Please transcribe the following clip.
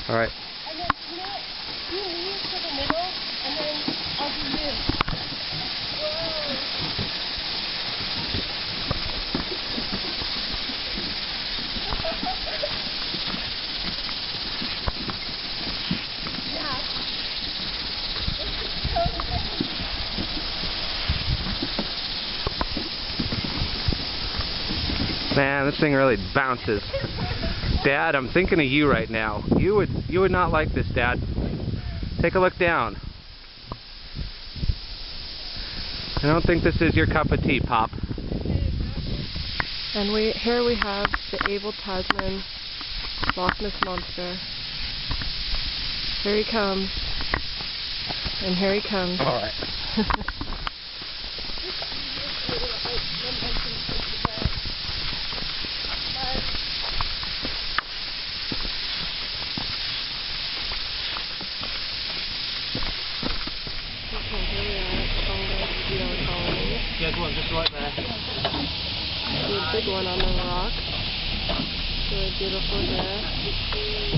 All right. And then, you know what? You leave to the middle, and then I'll do this. Whoa. Yeah. This is so good. Man, this thing really bounces. Dad, I'm thinking of you right now. You would not like this, Dad. Take a look down. I don't think this is your cup of tea, Pop. And here we have the Abel Tasman Loch Ness Monster. Here he comes. And here he comes. All right. Yeah, go on, just right there. See a big one on the rock. Really beautiful there.